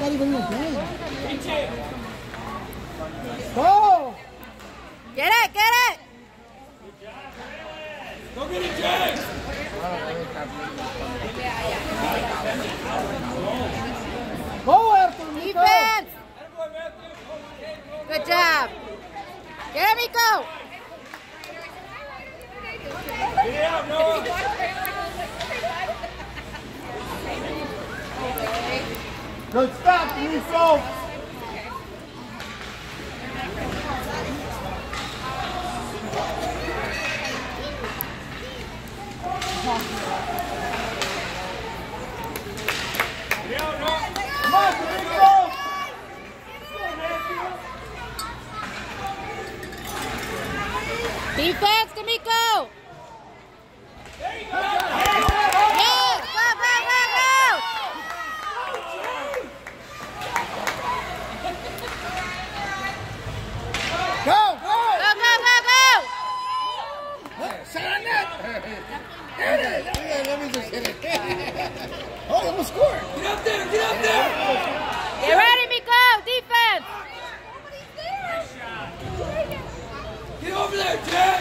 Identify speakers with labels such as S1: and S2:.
S1: not even in the game. Go!
S2: Get it, get it!
S3: Go get it, James!
S1: Go, Arthur!
S2: Defense! Good job! Get it, Miko!
S3: Get out, Noah!
S1: Good stop, Nico! Come on, Nico!
S2: Defense, D'Amico!
S1: Let me just hit it. Oh, I'm gonna score.
S3: Get up there, get up there!
S2: Get ready, Miko! Defense!
S3: Get over there, James!